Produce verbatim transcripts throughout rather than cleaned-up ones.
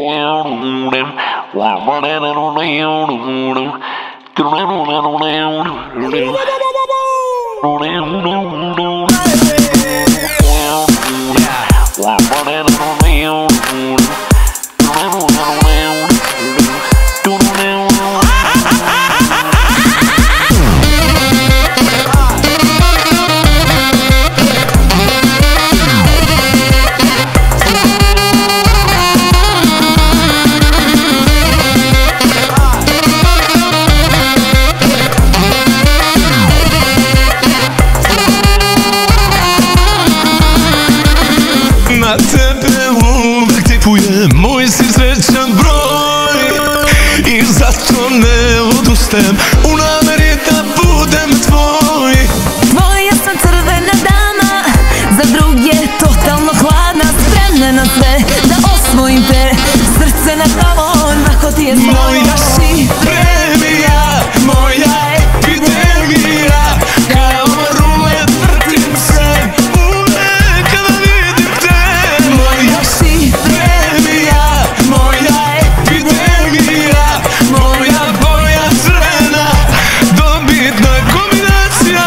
Na tebe uvek tipujem, moj si srećan broj i zato ne odustajem u nameri da budem tvoj. Tvoja sam crvena dama, za druge totalno hladna, spremna na sve da osvojim te, srce na tamo, nako ti je svoj. Moja si premija, moja epidemija, kao rulet vrtim se uvek kada vidim te. Moja si premija, moja epidemija, moja boja crvena, dobitna kombinacija.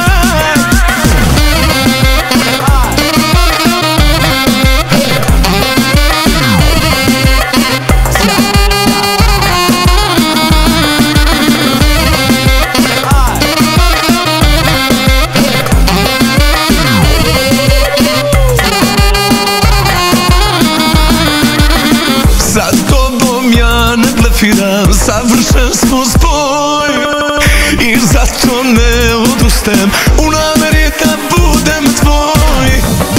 Sa tobom ja ne blefiram, savršen smo spoj i zato ne odustajem u nameri da budem tvoj.